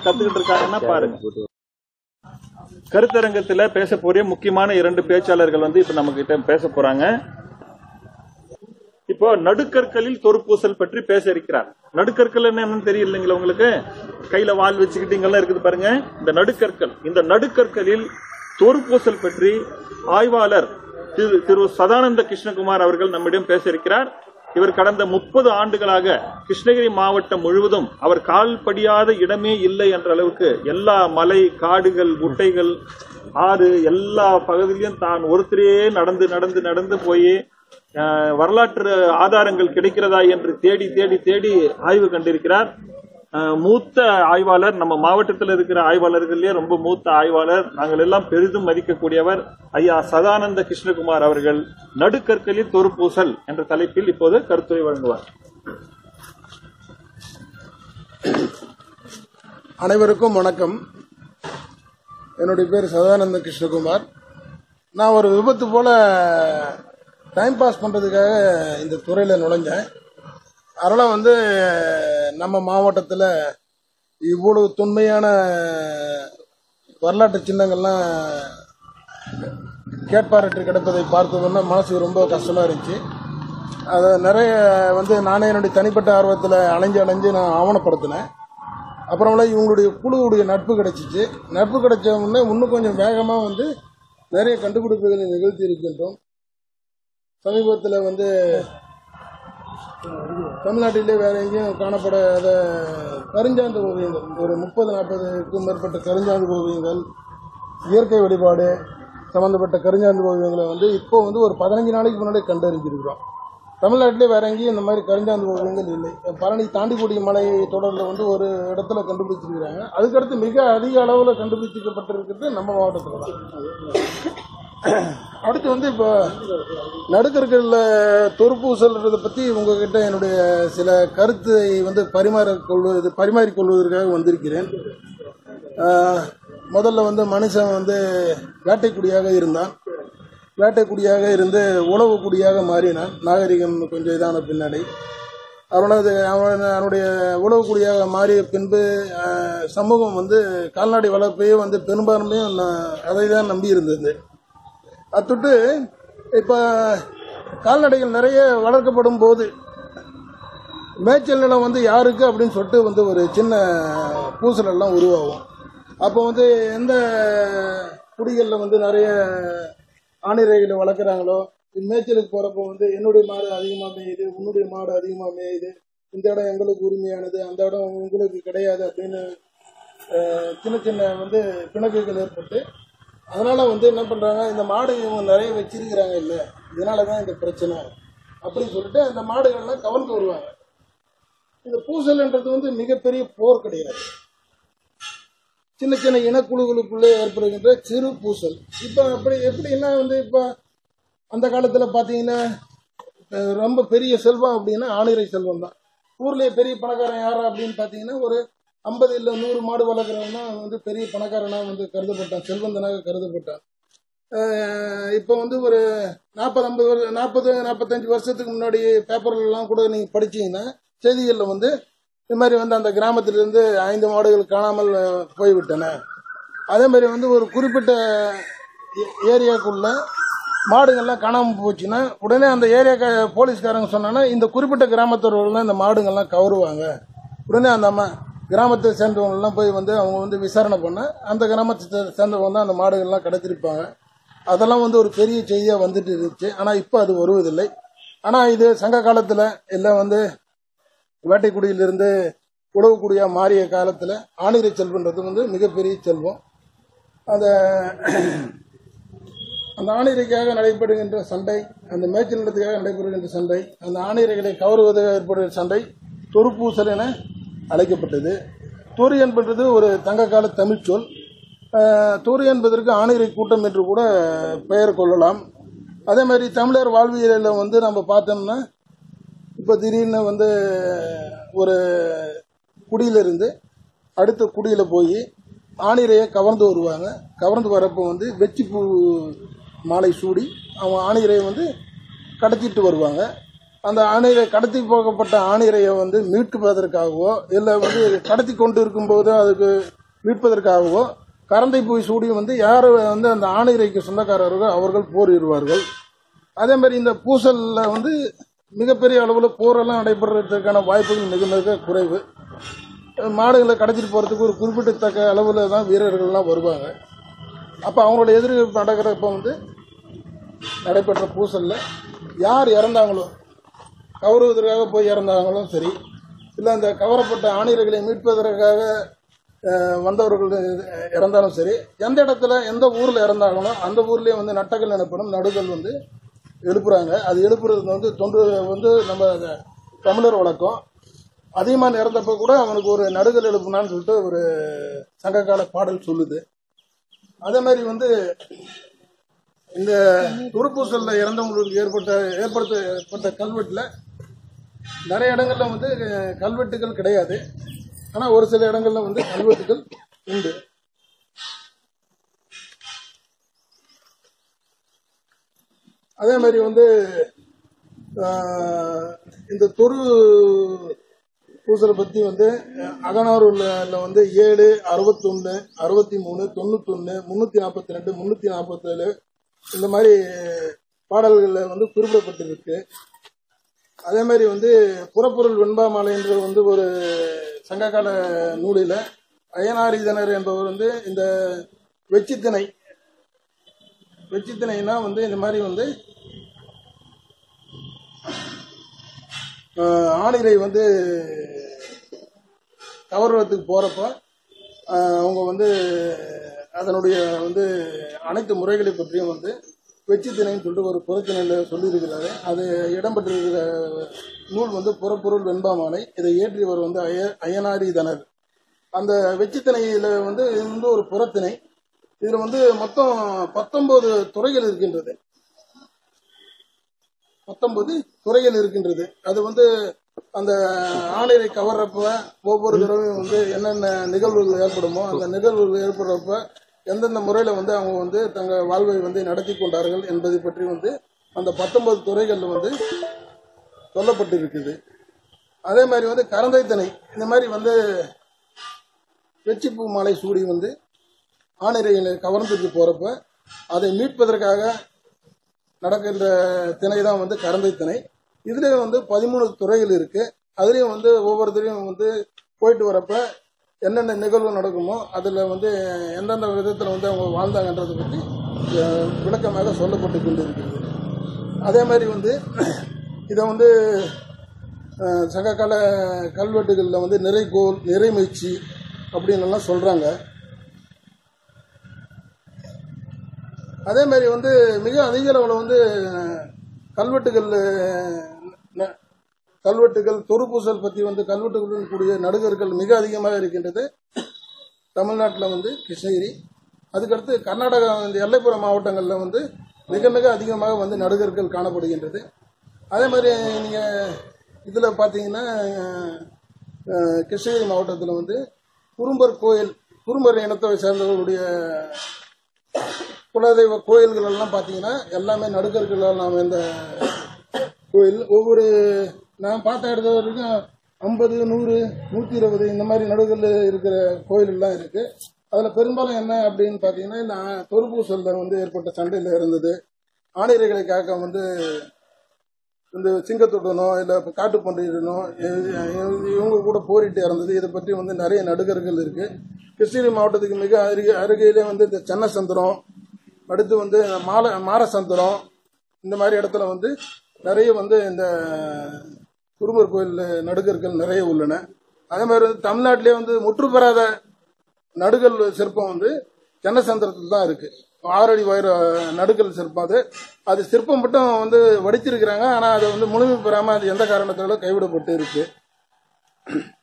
கத்துக்கிட்டு இருக்காங்கன்னா பாருங்க. கருத்தரங்கத்துல பேச போற முக்கியமான 2 பேச்சாளர்கள் இப்ப நம்ம கிட்ட பேச போறாங்க. இப்போ நடுக்கற்களில் தொறுப்பூசல் பற்றி பேச இருக்கிறார். நடுக்கற்கள் என்னன்னு தெரியலீங்களா உங்களுக்கு? கையில வால் வச்சுக்கிட்டீங்கலாம் இருக்குது பாருங்க. இந்த நடுக்கற்களில் தொறுப்பூசல் பற்றி ஆய்வாளர் திரு சதானந்த கிருஷ்ணகுமார் அவர்கள் நம்மிடம் பேச இருக்கிறார். இவர் கடந்த 30 ஆண்டுகளாக கிருஷ்ணகிரி மாவட்டம் முழுவதும் அவர் கால்படியாத இடமே இல்லை என்ற அளவுக்கு எல்லா மலை, காடுகள், குட்டைகள், ஆறு எல்லா பகுதியிலும் தான் ஒருத்தரே நடந்து நடந்து நடந்து போய் வரலாற்று ஆதாரங்கள் கிடைக்கிறதா என்று தேடி தேடி தேடி ஆய்வு கண்டிருக்கிறார். மூத்த ஆய்வாளர், நம்ம மாவட்டத்தில் இருக்கிற ஆய்வாளர்களே ரொம்ப மூத்த ஆய்வாளர், நாங்கள் எல்லாம் பெரிதும் மதிக்கக்கூடியவர் ஐயா சதானந்த கிருஷ்ணகுமார் அவர்கள் நடுக்கற்களில் தொறுப்பூசல் என்ற தலைப்பில் இப்போது கருத்துரை வழங்குவார். அனைவருக்கும் வணக்கம். என்னுடைய பேர் சதானந்த கிருஷ்ணகுமார். நான் ஒரு விபத்து போல டைம் பாஸ் பண்றதுக்காக இந்த துறையில நுழைஞ்சேன். அதனால நம்ம மாவட்டத்தில் இவ்வளவு தொன்மையான வரலாற்று சின்னங்கள்லாம் கேட்பாரற்று கிடப்பதை பார்த்ததுன்னா மனசுக்கு ரொம்ப கஷ்டமா இருந்துச்சு. அதை நிறைய நானே என்னுடைய தனிப்பட்ட ஆர்வத்தில் அலைஞ்சு நான் ஆவணப்படுத்தினேன். அப்புறமேல இவங்களுடைய குழுவுடைய நட்பு கிடைச்சிச்சு. நட்பு கிடைச்ச உடனே இன்னும் கொஞ்சம் வேகமாக நிறைய கண்டுபிடிப்புகளை நிகழ்த்தி இருக்கின்றோம். சமீபத்தில் தமிழ்நாட்டிலே வேற எங்கேயும் காணப்படாத கருஞ்சாந்து ஓவியங்கள், ஒரு 30-40க்கும் மேற்பட்ட கருஞ்சாந்து ஓவியங்கள், இயற்கை வழிபாடு சம்பந்தப்பட்ட கருஞ்சாந்து ஓவியங்களை இப்போ ஒரு 15 நாளைக்கு முன்னாடி கண்டறிஞ்சிருக்கிறோம். தமிழ்நாட்டிலே வேற எங்கேயும் இந்த மாதிரி கருஞ்சாந்து ஓவியங்கள் இல்லை. பழனி தாண்டிக்குடி மலை தொடரில் ஒரு இடத்துல கண்டுபிடிச்சிருக்கிறாங்க. அதுக்கடுத்து மிக அதிக அளவில் கண்டுபிடிக்கப்பட்டிருக்கிறது நம்ம மாவட்டத்தில் தான். அடுத்து இப்போ நடுக்கற்கள்ல தொறுப்பூசல்றதை பற்றி உங்ககிட்ட என்னுடைய சில கருத்தை பரிமாறிக்கொள்வதற்காக வந்திருக்கிறேன். முதல்ல மனுஷன் வேட்டைக்குடியாக இருந்தான். வேட்டைக்குடியாக இருந்து உழவுக்குடியாக மாறினான். நாகரிகம் கொஞ்சம் இதான பின்னாடி அவனுடைய உழவுக்குடியாக மாறிய பின்பு சமூகம் கால்நடை வளர்ப்பையே பெரும்பான்மையும் அதை தான் நம்பி இருந்தது. அத்துட்டு இப்ப கால்நடைகள் நிறைய வளர்க்கப்படும் போது மேய்ச்சல் நிலம் யாருக்கு அப்படின்னு சொல்லிட்டு ஒரு சின்ன பூசல் எல்லாம் உருவாகும். அப்போ எந்த குடிகளில் நிறைய ஆணிரைகளை வளர்க்குறாங்களோ, மேய்ச்சலுக்கு போறப்போ என்னுடைய மாடு அதிகமா மேயுது, உன்னுடைய மாடு அதிகமா மேயுது, இந்த இடம் எங்களுக்கு உரிமையானது, அந்த இடம் உங்களுக்கு கிடையாது அப்படின்னு சின்ன சின்ன பிணக்குகள் ஏற்பட்டு, அதனால என்ன பண்றாங்க, இந்த மாடு இவங்க நிறைய வச்சிருக்கிறாங்க இல்ல, இதனாலதான் இந்த பிரச்சனை அப்படின்னு சொல்லிட்டு அந்த மாடுகள்லாம் கவர்ந்து வருவாங்க. இந்த பூசல்ன்றது மிகப்பெரிய போர் கிடையாது. சின்ன சின்ன இனக்குழுக்களுக்குள்ளே ஏற்படுகின்ற சிறு பூசல். இப்ப அப்படி எப்படின்னா இப்ப அந்த காலத்துல பாத்தீங்கன்னா ரொம்ப பெரிய செல்வம் அப்படின்னா ஆணிரை செல்வம் தான். ஊர்லயே பெரிய பணக்காரன் யாரா அப்படின்னு பாத்தீங்கன்னா ஒரு 50 இல்ல 100 மாடு வளர்க்குறவனா பெரிய பணக்காரனா கருதப்பட்டான், செல்வந்தனாக கருதப்பட்டான். இப்ப ஒரு 40-45 வருஷத்துக்கு முன்னாடி பேப்பர்ல எல்லாம் கூட நீங்க படிச்சீங்கன்னா செய்திகள்ல இது மாதிரி அந்த கிராமத்திலிருந்து 5 மாடுகள் காணாமல் போய்விட்டன. அதே மாதிரி ஒரு குறிப்பிட்ட ஏரியாக்குள்ள மாடுகள்லாம் காணாமல் போச்சுன்னா உடனே அந்த ஏரியா போலீஸ்காரங்க சொன்னா இந்த குறிப்பிட்ட கிராமத்தவர்கள் இந்த மாடுகள்லாம் கவருவாங்க. உடனே அந்த கிராமத்தை சேர்ந்தவங்க எல்லாம் போய் அவங்க விசாரணை பண்ண அந்த கிராமத்தை சேர்ந்தவங்க தான் அந்த மாடுகள்லாம் கிடைச்சிருப்பாங்க. அதெல்லாம் ஒரு பெரிய செய்தியா வந்துட்டு இருந்துச்சு. ஆனா இப்ப அது வருவதில்லை. ஆனா இது சங்க காலத்துல எல்லாம் வேட்டைக்குடியிலிருந்து உழவுக்குடியா மாறிய காலத்துல ஆணிரை செல்வன்றது மிகப்பெரிய செல்வம். அந்த ஆணிரைக்காக நடைபெறுகின்ற சண்டை, அந்த மேய்ச்சல் நிலத்துக்காக நடைபெறுகின்ற சண்டை, அந்த ஆணிரைகளை கவருவதாக ஏற்படுகிற சண்டை தொறுப்பூசல் என அழைக்கப்பட்டது. தொறு என்பது ஒரு தங்க கால தமிழ் சொல். தொறு என்பதற்கு ஆணிரை கூட்டம் என்று கூட பெயர் கொள்ளலாம். அதே மாதிரி தமிழர் வாழ்வியலில் நம்ம பார்த்தோம்னா இப்போ திடீர்னு ஒரு குடியிலிருந்து அடுத்த குடியில போய் ஆணிரையை கவர்ந்து வருவாங்க. கவர்ந்து வரப்போ வெச்சிப்பூ மாலை சூடி அவங்க ஆணிரையை கடத்திட்டு வருவாங்க. அந்த ஆணிரை கடத்தி போகப்பட்ட ஆணிரையை வந்து மீட்பதற்காகவோ இல்லை வந்து கடத்தி கொண்டு இருக்கும்போது அதுக்கு மீட்பதற்காகவோ கரந்தை போய் சூடி வந்து யார் வந்து அந்த ஆணிரைக்கு சொந்தக்காரர்களோ அவர்கள் போரிடுவார்கள். அதே மாதிரி இந்த பூசல்ல வந்து மிகப்பெரிய அளவில் போரெல்லாம் நடைபெறதுக்கான வாய்ப்புகள் மிக மிக குறைவு. மாடுகளை கடத்திட்டு போறதுக்கு ஒரு குறிப்பிடத்தக்க அளவில் தான் வீரர்கள்லாம் வருவாங்க. அப்போ அவங்களோட எதிர்ப்பு நடக்கிறப்ப வந்து நடைபெற்ற பூசல்ல யார் இறந்தாங்களோ, கவருவதற்காக போய் இறந்தாங்களும் சரி, இல்லை அந்த கவரப்பட்ட ஆணிரைகளை மீட்பதற்காக வந்தவர்கள் இறந்தாலும் சரி, எந்த இடத்துல எந்த ஊரில் இறந்தாங்களோ அந்த ஊர்லேயே வந்து நட்டக்கல் எனப்படும் நடுகள் வந்து எழுப்புறாங்க. அது எழுப்புறது வந்து தொன்று வந்து நம்ம தமிழர் வழக்கம். அதிகமாக இறந்தப்ப கூட அவனுக்கு ஒரு நடுகள் எழுப்புனான்னு சொல்லிட்டு ஒரு சங்ககால பாடல் சொல்லுது. அதே மாதிரி வந்து இந்த துருப்பூசல்ல இறந்தவங்களுக்கு ஏற்படுத்தப்பட்ட கல்வெட்டுல நிறைய இடங்கள்ல வந்து கல்வெட்டுகள் கிடையாது. ஆனா ஒரு சில இடங்கள்ல வந்து கல்வெட்டுகள் உண்டு. அதே மாதிரி வந்து இந்த தொரு பூசலை பத்தி வந்து அகநானூர்ல வந்து 7, 61, 63, 91, 342, 347 இந்த மாதிரி பாடல்கள்ல வந்து குறிப்பிடப்பட்டிருக்கு. அதே மாதிரி வந்து புறப்பொருள் வெண்பா மாலை என்ற வந்து ஒரு சங்ககால நூலில அயனாரிதனர் என்பவர் வந்து இந்த வெச்சித்திணைனா வந்து இந்த மாதிரி வந்து ஆணிரை வந்து கவர்வத்துக்கு போறப்ப அவங்க வந்து அதனுடைய வந்து அனைத்து முறைகளை பற்றியும் வந்து வெச்சித்திணைன்னு சொல்லிட்டு ஒரு புறத்திணையில சொல்லியிருக்கிறாரு. அது இடம்பெற்றிருக்கிற நூல் வந்து புறப்பொருள் வெண்பாமாலை. இதை இயற்றியவர் வந்து அயனாரிதனர். அந்த வெச்சித்திணையில வந்து இது வந்து ஒரு புறத்திணை. இதுல வந்து மொத்தம் 19 துறைகள் இருக்கின்றது. 19 துறைகள் இருக்கின்றது. அது வந்து அந்த ஆணிரை கவர்றப்ப ஒவ்வொரு தடவையும் வந்து என்னென்ன நிகழ்வுகள் ஏற்படுமோ அந்த நிகழ்வுகள் ஏற்படுறப்ப எந்தெந்த முறையில வந்து அவங்க வந்து தங்கள் வாழ்வை வந்து நடத்தி கொண்டார்கள் என்பதை பற்றி வந்து அந்த 19 துறைகள்ல வந்து சொல்லப்பட்டிருக்குது. அதே மாதிரி வந்து கரந்தைத்தனை இந்த மாதிரி வந்து வெச்சிப்பூ மாலை சூடி வந்து ஆணிரைகளை கவர்ந்துட்டு போறப்ப அதை மீட்பதற்காக நடக்கின்ற திணை தான் வந்து கரந்தைத்திணை. இதுல வந்து 13 துறைகள் இருக்கு. அதுலயும் வந்து ஒவ்வொருத்தரையும் வந்து போயிட்டு வரப்ப என்னென்ன நிகழ்வு நடக்குமோ அதுல வந்து எந்தெந்த விதத்துல வந்து அவங்க வாழ்ந்தாங்கன்றதை பற்றி விளக்கமாக சொல்லப்பட்டு கொண்டிருக்கிறது. அதே மாதிரி வந்து இதை வந்து சங்ககால கல்வெட்டுகளில் வந்து நிறைகோல், நிறைமுயற்சி அப்படின்னு எல்லாம் சொல்றாங்க. அதே மாதிரி வந்து மிக அதிக அளவில் வந்து கல்வெட்டுகள் தொருப்பூசல் பற்றி வந்து கல்வெட்டுகளுடன் கூடிய நடுகர்கள் மிக அதிகமாக இருக்கின்றது தமிழ்நாட்டில் வந்து கிருஷ்ணகிரி. அதுக்கடுத்து கர்நாடகா இந்த எல்லைப்புற மாவட்டங்களில் வந்து மிக மிக அதிகமாக வந்து நடுகர்கள் காணப்படுகின்றது. அதே மாதிரி நீங்கள் இதில் பார்த்தீங்கன்னா கிருஷ்ணகிரி மாவட்டத்தில் வந்து குறும்பர் இனத்தை சேர்ந்தவர்களுடைய குலதெய்வ கோயில்கள் எல்லாம் பார்த்தீங்கன்னா எல்லாமே நடுகர்களால் நாம் இந்த கோயில் ஒவ்வொரு நான் பார்த்த இடத்துல வரைக்கும் 50, 100, 120 இந்த மாதிரி நடுகள் இருக்கிற கோயிலெல்லாம் இருக்கு. அதில் பெரும்பாலும் என்ன அப்படின்னு பார்த்தீங்கன்னா இந்த தொருப்பூசல்ல வந்து ஏற்பட்ட சண்டையில் இருந்தது. ஆணிரைகளை காக்க வந்து இந்த சிங்கத்துடனோ இல்லை காட்டுப்பன்றியிடனோ இவங்க கூட போரிட்டு இறந்தது. இதை பற்றி வந்து நிறைய நடுகர்கள் இருக்கு. கிருஷ்ணகிரி மாவட்டத்துக்கு மிக அருகையிலே வந்து இந்த சென்னசந்திரம், அடுத்து வந்து மாரசந்திரம் இந்த மாதிரி இடத்துல வந்து நிறைய வந்து இந்த குறும்பர் கோயில் நடுகர்கள் நிறைய உள்ளன. அதே மாதிரி வந்து தமிழ்நாட்டிலே வந்து முற்று பெறாத நடுகல் சிற்பம் வந்து சென்னசந்திரத்தில் தான் இருக்கு. 6 அடி உயர நடுகல் சிற்பம். அது சிற்பம் மட்டும் வந்து வடிச்சிருக்கிறாங்க. ஆனால் அதை வந்து முழுமை பெறாமல் அது எந்த காரணத்தாலும் கைவிடப்பட்டு இருக்கு.